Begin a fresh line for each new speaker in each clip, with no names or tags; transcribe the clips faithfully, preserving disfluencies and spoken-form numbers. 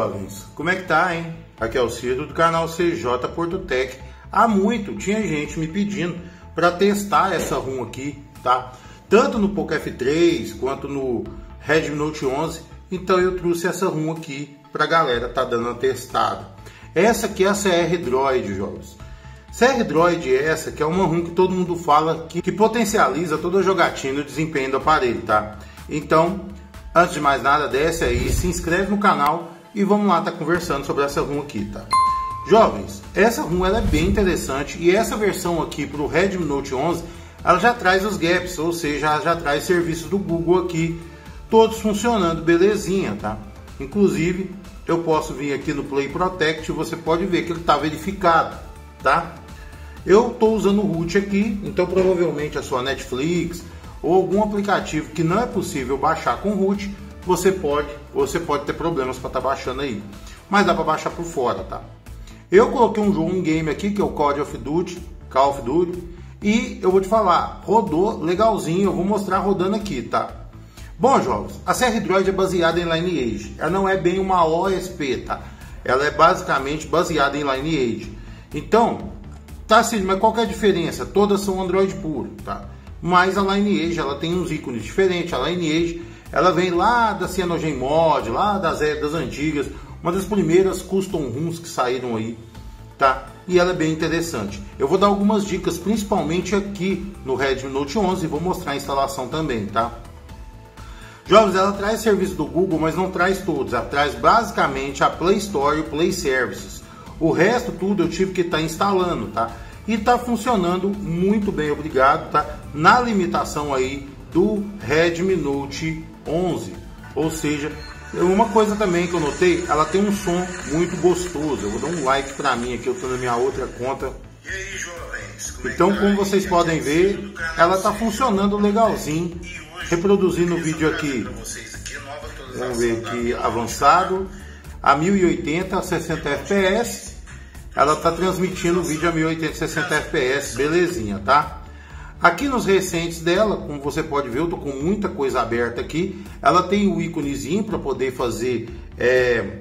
jovens, como é que tá, hein? Aqui é o Ciro do canal C J Porto Tech. Há muito tinha gente me pedindo para testar essa ROM aqui, tá? Tanto no Poco F três quanto no Redmi Note onze. Então eu trouxe essa ROM aqui pra galera tá dando uma testada. Essa aqui é a C R Droid, jovens. C R Droid é essa que é uma ROM que todo mundo fala que, que potencializa toda a jogatina e o desempenho do aparelho, tá? Então, antes de mais nada, desce aí, se inscreve no canal e vamos lá tá conversando sobre essa ROM aqui, tá? Jovens, essa ROM ela é bem interessante e essa versão aqui para o Redmi Note onze, ela já traz os gaps, ou seja, ela já traz serviços do Google aqui, todos funcionando belezinha, tá? Inclusive, eu posso vir aqui no Play Protect e você pode ver que ele está verificado, tá? Eu estou usando o root aqui, então provavelmente a sua Netflix ou algum aplicativo que não é possível baixar com root, você pode, você pode ter problemas para estar tá baixando aí, mas dá para baixar por fora, tá? Eu coloquei um jogo, um game aqui que é o Call of Duty, Call of Duty, e eu vou te falar, rodou legalzinho, eu vou mostrar rodando aqui, tá? Bom, jovens, a C R Droid é baseada em Lineage, ela não é bem uma O S P, tá? Ela é basicamente baseada em Lineage. Então, tá assim, mas qual que é a diferença? Todas são Android puro, tá? Mas a Lineage, ela tem uns ícones diferentes, a Lineage, ela vem lá da CyanogenMod, lá das, das antigas, uma das primeiras custom ROMs que saíram aí, tá? E ela é bem interessante. Eu vou dar algumas dicas, principalmente aqui no Redmi Note onze, e vou mostrar a instalação também, tá? Jovens, ela traz serviço do Google, mas não traz todos. Ela traz basicamente a Play Store e o Play Services. O resto tudo eu tive que estar tá instalando, tá? E tá funcionando muito bem, obrigado, tá? Na limitação aí do Redmi Note onze. Ou seja, uma coisa também que eu notei, ela tem um som muito gostoso. Eu vou dar um like pra mim aqui, eu tô na minha outra conta.
E aí, jovens, como
então,
é que
como
tá?
vocês podem ver, ela tá funcionando legalzinho. Reproduzindo o vídeo aqui, vamos ver aqui, avançado, a mil e oitenta, sessenta F P S. Ela tá transmitindo o vídeo a mil e oitenta, sessenta F P S, belezinha, tá? Aqui nos recentes dela, como você pode ver, eu tô com muita coisa aberta aqui. Ela tem o íconezinho para poder fazer, é,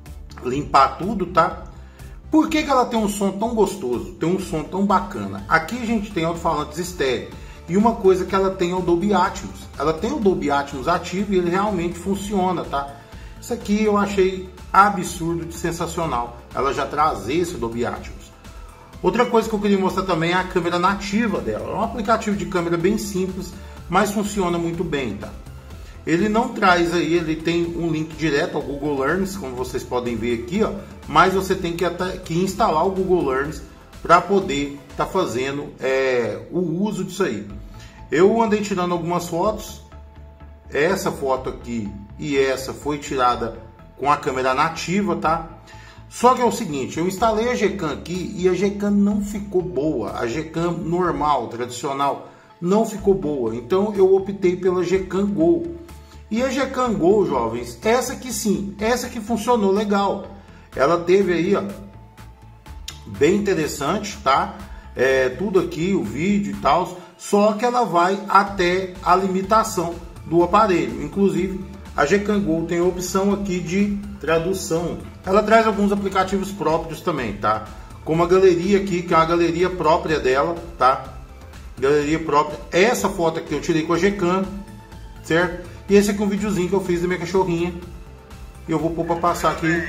limpar tudo, tá? Por que que ela tem um som tão gostoso, tem um som tão bacana? Aqui a gente tem alto-falantes estéreo. E uma coisa que ela tem é o Dolby Atmos. Ela tem o Dolby Atmos ativo e ele realmente funciona, tá? Isso aqui eu achei absurdo de sensacional. Ela já traz esse Dolby Atmos. Outra coisa que eu queria mostrar também é a câmera nativa dela. É um aplicativo de câmera bem simples, mas funciona muito bem, tá? Ele não traz aí, ele tem um link direto ao Google Lens, como vocês podem ver aqui, ó. Mas você tem que, que instalar o Google Lens para poder estar tá fazendo é, o uso disso aí. Eu andei tirando algumas fotos, essa foto aqui e essa foi tirada com a câmera nativa, tá? Só que é o seguinte, eu instalei a Gcam aqui e a Gcam não ficou boa, a Gcam normal, tradicional, não ficou boa, então eu optei pela Gcam Go. E a Gcam Go, jovens, essa aqui sim, essa que funcionou legal, ela teve aí, ó, bem interessante, tá? É, tudo aqui, o vídeo e tal, só que ela vai até a limitação do aparelho. Inclusive, a Gcam Go tem a opção aqui de tradução. Ela traz alguns aplicativos próprios também, tá? Como a galeria aqui, que é uma galeria própria dela, tá? Galeria própria. Essa foto aqui eu tirei com a Gcam, certo? E esse aqui é um videozinho que eu fiz da minha cachorrinha. E eu vou pôr para passar aqui.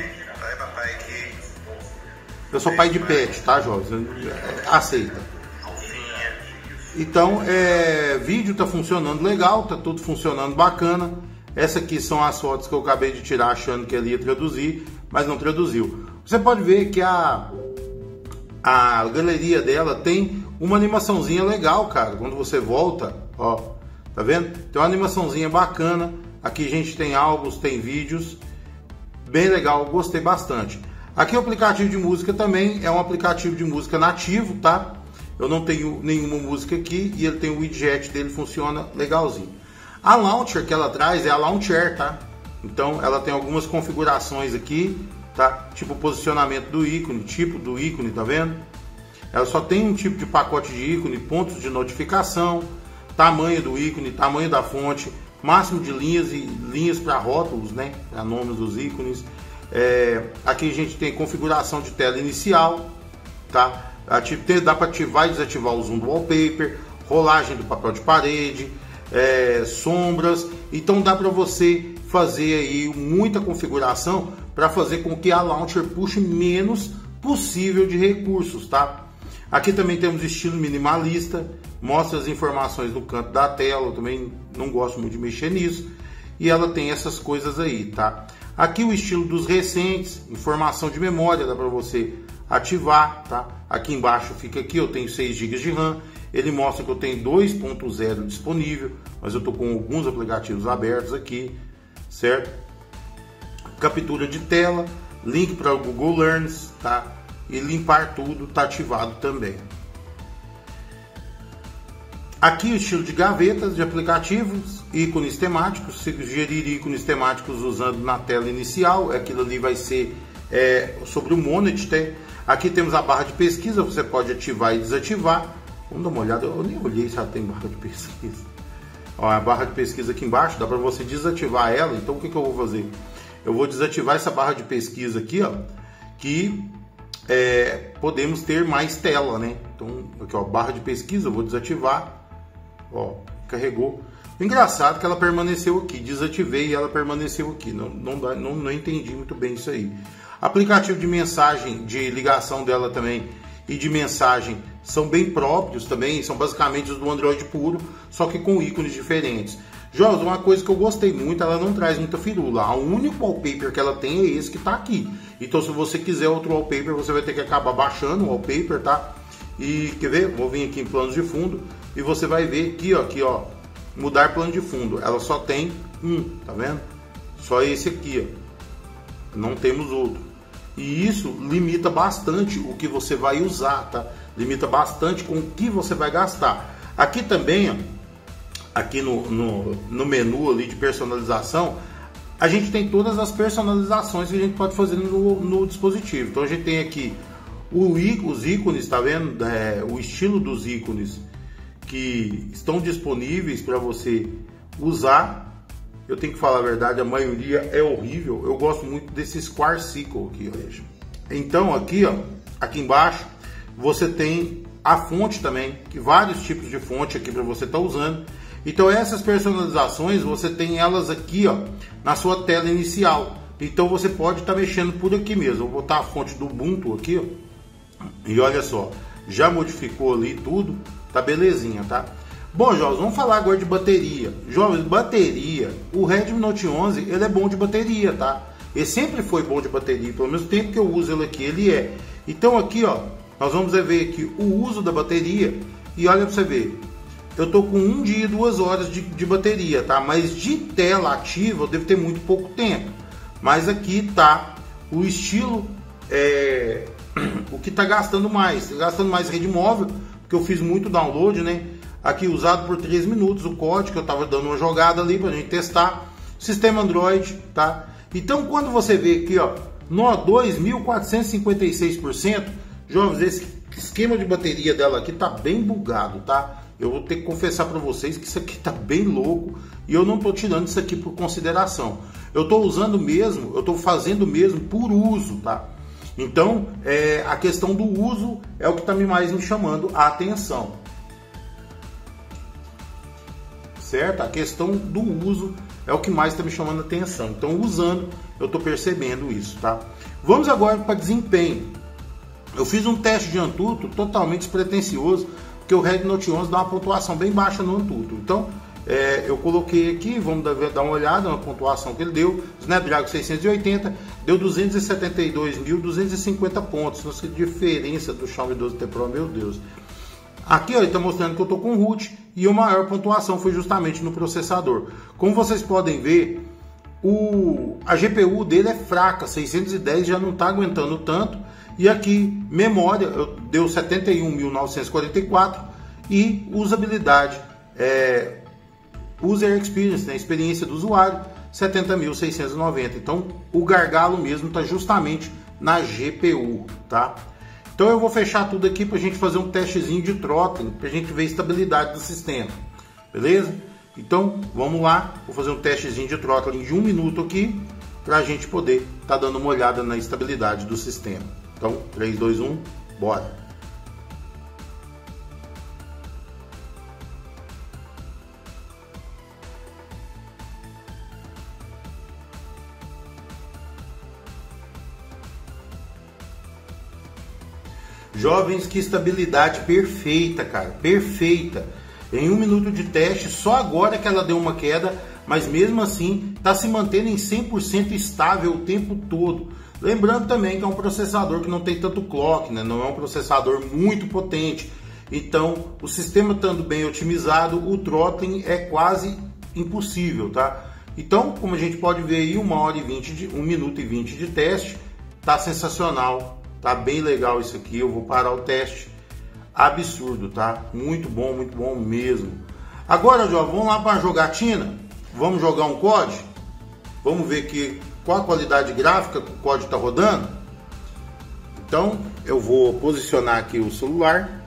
Eu sou pai de pet, tá, jovens? Aceita. Então, é, vídeo tá funcionando legal, tá tudo funcionando bacana. Essa aqui são as fotos que eu acabei de tirar achando que ele ia traduzir, mas não traduziu. Você pode ver que a, a galeria dela tem uma animaçãozinha legal, cara. Quando você volta, ó, tá vendo? Tem uma animaçãozinha bacana. Aqui a gente tem álbuns, tem vídeos. Bem legal, gostei bastante. Aqui o aplicativo de música também é um aplicativo de música nativo, tá? Eu não tenho nenhuma música aqui e ele tem o widget dele, funciona legalzinho. A launcher que ela traz é a Launcher, tá? Então ela tem algumas configurações aqui, tá? Tipo posicionamento do ícone, tipo do ícone, tá vendo? Ela só tem um tipo de pacote de ícone, pontos de notificação, tamanho do ícone, tamanho da fonte, máximo de linhas e linhas para rótulos, né? Para nomes dos ícones. É, aqui a gente tem configuração de tela inicial, tá? Dá para ativar e desativar o zoom do wallpaper, rolagem do papel de parede, é, sombras. Então dá para você fazer aí muita configuração para fazer com que a Launcher puxe menos possível de recursos, tá? Aqui também temos estilo minimalista, mostra as informações no canto da tela. Eu também não gosto muito de mexer nisso. E ela tem essas coisas aí, tá? Aqui o estilo dos recentes, informação de memória, dá para você ativar, tá? Aqui embaixo fica aqui, eu tenho seis gigas de RAM. Ele mostra que eu tenho dois ponto zero disponível, mas eu tô com alguns aplicativos abertos aqui, certo? Captura de tela, link para o Google Learns, tá? E limpar tudo tá ativado também. Aqui o estilo de gavetas de aplicativos, ícones temáticos, se gerir ícones temáticos usando na tela inicial, aquilo ali vai ser é, sobre o Monet, tá? Aqui temos a barra de pesquisa, você pode ativar e desativar. Vamos dar uma olhada, eu nem olhei se ela tem barra de pesquisa. Ó, a barra de pesquisa aqui embaixo, dá para você desativar ela. Então o que, que eu vou fazer? Eu vou desativar essa barra de pesquisa aqui, ó, que é, podemos ter mais tela, né? Então aqui, ó, barra de pesquisa, eu vou desativar. Ó, carregou. Engraçado que ela permaneceu aqui, desativei e ela permaneceu aqui. Não, não, dá, não, não entendi muito bem isso aí. Aplicativo de mensagem, de ligação dela também e de mensagem são bem próprios também, são basicamente os do Android puro, só que com ícones diferentes. Jorge, uma coisa que eu gostei muito, ela não traz muita firula. O único wallpaper que ela tem é esse que está aqui. Então se você quiser outro wallpaper, você vai ter que acabar baixando o wallpaper, tá? E quer ver? Vou vir aqui em planos de fundo e você vai ver aqui, ó, aqui, ó, mudar plano de fundo. Ela só tem um, tá vendo? Só esse aqui, ó. Não temos outro. E isso limita bastante o que você vai usar, tá? Limita bastante com o que você vai gastar. Aqui também, ó, aqui no, no, no menu ali de personalização, a gente tem todas as personalizações que a gente pode fazer no, no dispositivo. Então a gente tem aqui o, os ícones, tá vendo? É, o estilo dos ícones que estão disponíveis para você usar. Eu tenho que falar a verdade, a maioria é horrível. Eu gosto muito desse Square Circle aqui, olha. Então aqui, ó, aqui embaixo você tem a fonte também, que vários tipos de fonte aqui para você estar tá usando. Então essas personalizações você tem elas aqui, ó, na sua tela inicial. Então você pode estar tá mexendo por aqui mesmo. Eu vou botar a fonte do Ubuntu aqui, ó, e olha só, já modificou ali tudo, tá belezinha, tá? Bom, jovens, vamos falar agora de bateria. Jovens, bateria, o Redmi Note onze, ele é bom de bateria, tá? Ele sempre foi bom de bateria, pelo menos o tempo que eu uso ele aqui, ele é. Então aqui, ó, nós vamos ver aqui o uso da bateria e olha pra você ver. Eu tô com um dia e duas horas de, de bateria, tá? Mas de tela ativa eu devo ter muito pouco tempo. Mas aqui tá o estilo, é, o que tá gastando mais. Tá gastando mais rede móvel, porque eu fiz muito download, né? Aqui usado por três minutos o código, que eu estava dando uma jogada ali para a gente testar. Sistema Android, tá? Então quando você vê aqui, ó, no dois mil quatrocentos e cinquenta e seis por cento, jovens, esse esquema de bateria dela aqui tá bem bugado, tá? Eu vou ter que confessar para vocês que isso aqui tá bem louco e eu não tô tirando isso aqui por consideração. Eu tô usando mesmo, eu tô fazendo mesmo por uso, tá? Então, é, a questão do uso é o que tá mais me chamando a atenção. Certo? A questão do uso é o que mais está me chamando a atenção. Então, usando, eu estou percebendo isso, tá? Vamos agora para desempenho. Eu fiz um teste de Antutu totalmente despretensioso, porque o Redmi Note onze dá uma pontuação bem baixa no Antutu. Então, é, eu coloquei aqui, vamos dar, dar uma olhada na pontuação que ele deu. Snapdragon seiscentos e oitenta deu duzentos e setenta e dois mil duzentos e cinquenta pontos. Nossa, que diferença do Xiaomi doze T Pro, meu Deus. Aqui, ó, ele está mostrando que eu estou com root e a maior pontuação foi justamente no processador. Como vocês podem ver, o, a G P U dele é fraca, seiscentos e dez já não está aguentando tanto. E aqui, memória, eu, deu setenta e um mil novecentos e quarenta e quatro e usabilidade, é, User Experience, né, experiência do usuário, setenta mil seiscentos e noventa. Então, o gargalo mesmo está justamente na G P U, tá? Então eu vou fechar tudo aqui para a gente fazer um testezinho de throttling, para a gente ver a estabilidade do sistema, beleza? Então vamos lá, vou fazer um testezinho de throttling de um minuto aqui, para a gente poder estar tá dando uma olhada na estabilidade do sistema. Então, três, dois, um, bora! Jovens, que estabilidade perfeita, cara, perfeita. Em um minuto de teste, só agora que ela deu uma queda, mas mesmo assim está se mantendo em cem por cento estável o tempo todo. Lembrando também que é um processador que não tem tanto clock, né? Não é um processador muito potente. Então, o sistema estando bem otimizado, o throttling é quase impossível, tá? Então, como a gente pode ver aí, uma hora e vinte de, um minuto e vinte de teste, tá sensacional. Tá bem legal isso aqui, eu vou parar o teste. Absurdo, tá? Muito bom, muito bom mesmo. Agora, Jó, vamos lá para a jogatina? Vamos jogar um C O D? Vamos ver aqui qual a qualidade gráfica que o C O D está rodando? Então, eu vou posicionar aqui o celular.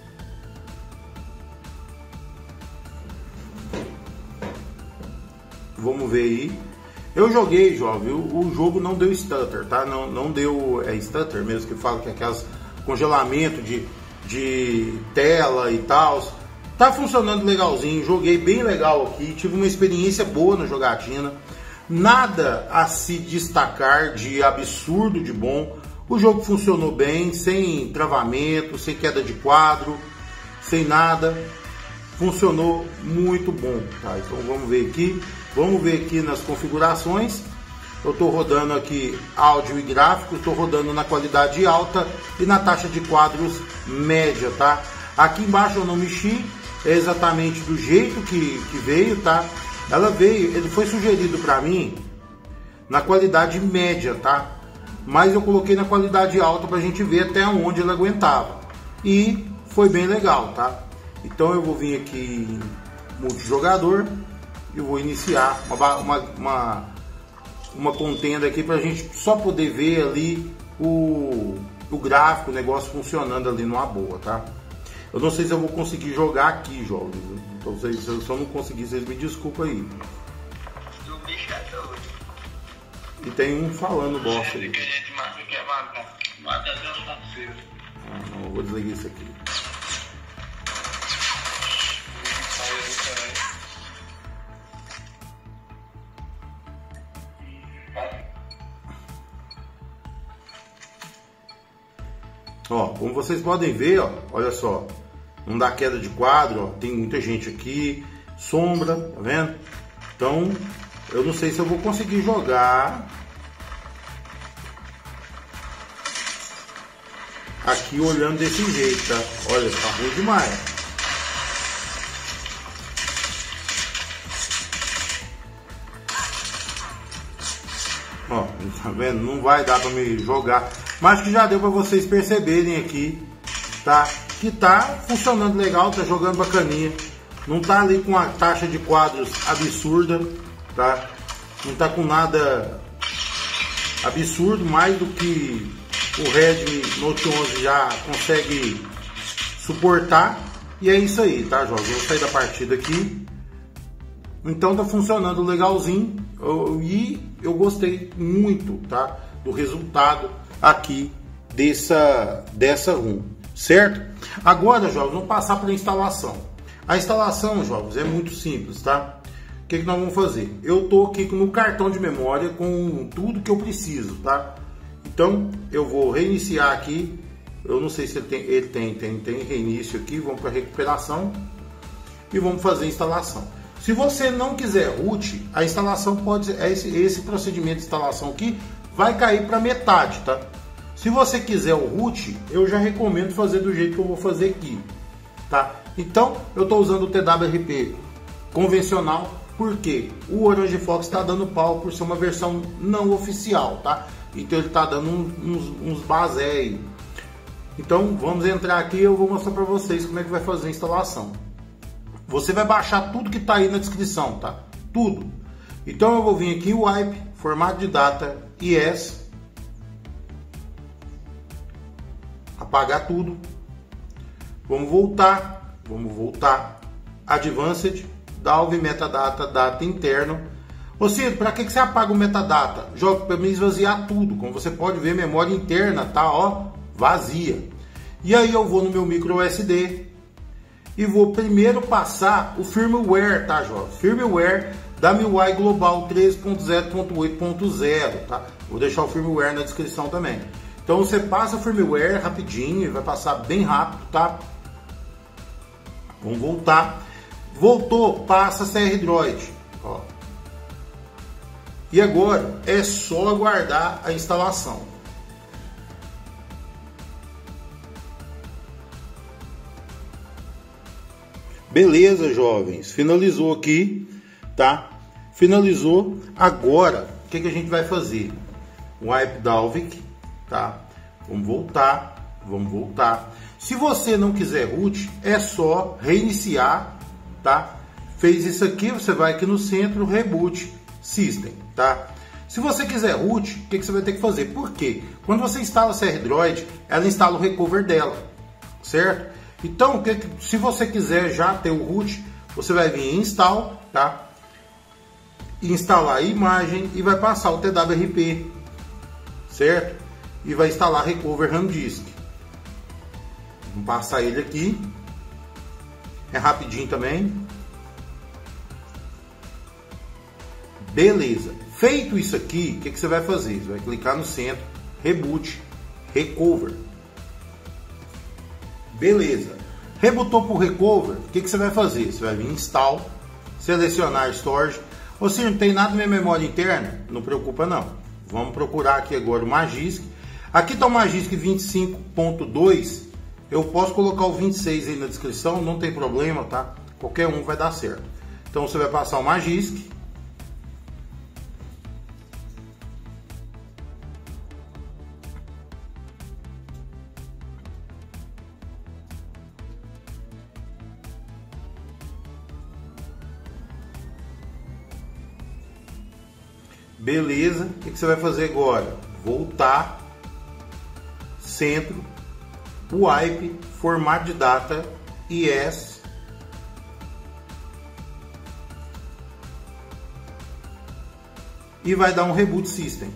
Vamos ver aí. Eu joguei, Jó, viu? O jogo não deu stutter, tá? Não, não deu é, stutter mesmo, que fala que é aquelas congelamento de, de tela e tal. Tá funcionando legalzinho, joguei bem legal aqui, tive uma experiência boa na jogatina. Nada a se destacar de absurdo de bom. O jogo funcionou bem, sem travamento, sem queda de quadro, sem nada. Funcionou muito bom, tá? Então vamos ver aqui. Vamos ver aqui nas configurações. Eu estou rodando aqui áudio e gráfico, estou rodando na qualidade alta e na taxa de quadros média, tá? Aqui embaixo eu não mexi, é exatamente do jeito que, que veio, tá? Ela veio, ele foi sugerido para mim na qualidade média, tá? Mas eu coloquei na qualidade alta para a gente ver até onde ele aguentava. E foi bem legal, tá? Então eu vou vir aqui em multijogador. Eu vou iniciar uma, uma, uma, uma contenda aqui para a gente só poder ver ali o, o gráfico, o negócio funcionando ali numa boa, tá? Eu não sei se eu vou conseguir jogar aqui, jogos. Então, se eu só não conseguir, vocês me desculpem aí. E tem um falando bosta aí. Ah, não, eu vou desligar isso aqui. Ó, como vocês podem ver, ó, olha só, não dá queda de quadro, ó, tem muita gente aqui, sombra, tá vendo? Então, eu não sei se eu vou conseguir jogar aqui olhando desse jeito, tá? Olha, tá ruim demais. Ó, tá vendo? Não vai dar para me jogar. Mas que já deu para vocês perceberem aqui, tá? Que tá funcionando legal, tá jogando bacaninha. Não tá ali com a taxa de quadros absurda, tá? Não tá com nada absurdo, mais do que o Redmi Note onze já consegue suportar. E é isso aí, tá, jovens? Vou sair da partida aqui. Então tá funcionando legalzinho. Eu, e eu gostei muito, tá? Do resultado aqui dessa, dessa ROM, certo? Agora, jovens, vamos passar para a instalação. A instalação, jovens, é muito simples, tá? O que, que nós vamos fazer? Eu tô aqui no cartão de memória com tudo que eu preciso, tá? Então, eu vou reiniciar aqui. Eu não sei se ele tem, ele tem, tem, tem reinício aqui. Vamos para recuperação e vamos fazer a instalação. Se você não quiser root, a instalação pode ser, esse, esse procedimento de instalação aqui vai cair para metade, tá? Se você quiser o root, eu já recomendo fazer do jeito que eu vou fazer aqui, tá? Então, eu estou usando o T W R P convencional, porque o Orange Fox está dando pau por ser uma versão não oficial, tá? Então ele está dando uns, uns basé aí. Então, vamos entrar aqui e eu vou mostrar para vocês como é que vai fazer a instalação. Você vai baixar tudo que está aí na descrição, tá? Tudo. Então eu vou vir aqui, wipe, formato de data, yes, apagar tudo. Vamos voltar, vamos voltar, advanced, dalv metadata, data interno, Ô Ciro, para que, que você apaga o metadata? Joga para me esvaziar tudo. Como você pode ver, memória interna tá, ó, vazia. E aí eu vou no meu micro U S D e vou primeiro passar o firmware, tá, jovem? Firmware da M I U I Global treze ponto zero ponto oito ponto zero, tá? Vou deixar o firmware na descrição também. Então você passa o firmware rapidinho e vai passar bem rápido, tá? Vamos voltar. Voltou, passa C R Droid, ó. E agora é só aguardar a instalação. Beleza, jovens, finalizou aqui, tá? Finalizou. Agora, o que, que a gente vai fazer? Wipe Dalvik, tá? Vamos voltar, vamos voltar. Se você não quiser root, é só reiniciar, tá? Fez isso aqui, você vai aqui no centro, Reboot System, tá? Se você quiser root, o que, que você vai ter que fazer? Por quê? Quando você instala a C R Droid, ela instala o recover dela, certo? Então, se você quiser já ter o root, você vai vir em install, tá? Instalar a imagem e vai passar o T W R P, certo? E vai instalar recover RAM disk. Vamos passar ele aqui. É rapidinho também. Beleza. Feito isso aqui, o que, que você vai fazer? Você vai clicar no centro, Reboot, Recover. Beleza. Rebootou para o Recover, o que, que você vai fazer? Você vai vir em Install, selecionar Storage. Ou se não tem nada na minha memória interna, não preocupa não. Vamos procurar aqui agora o Magisk. Aqui está o Magisk vinte e cinco ponto dois. Eu posso colocar o vinte e seis aí na descrição, não tem problema, tá? Qualquer um vai dar certo. Então você vai passar o Magisk. Beleza, o que, que você vai fazer agora? Voltar, centro, wipe, formato de data, yes. E vai dar um reboot system.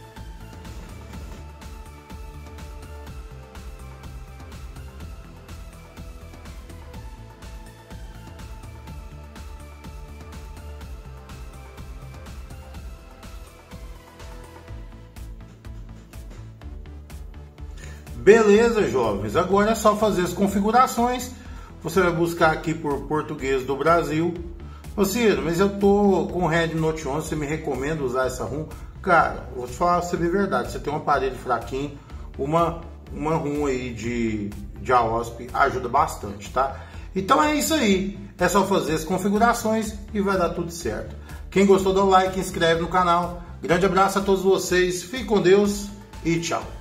Beleza, jovens, agora é só fazer as configurações. Você vai buscar aqui por português do Brasil. Ô Ciro, mas eu tô com o Redmi Note onze, você me recomenda usar essa ROM? Cara, vou te falar você de verdade, você tem um aparelho fraquinho, uma, uma ROM aí de, de A O S P ajuda bastante, tá? Então é isso aí, é só fazer as configurações e vai dar tudo certo. Quem gostou dá o like, inscreve no canal. Grande abraço a todos vocês, fiquem com Deus e tchau.